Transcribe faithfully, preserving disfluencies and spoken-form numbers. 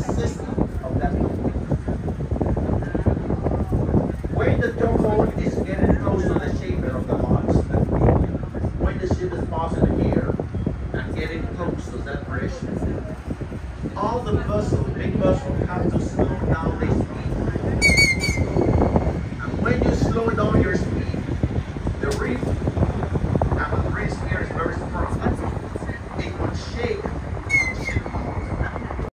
system of that towboat. When the towboat is getting close to the shaper of the box, when the ship is passing here and getting close to that bridge, all the vessels, big vessels, have to slow down their speed. And when you slow down your speed, the reef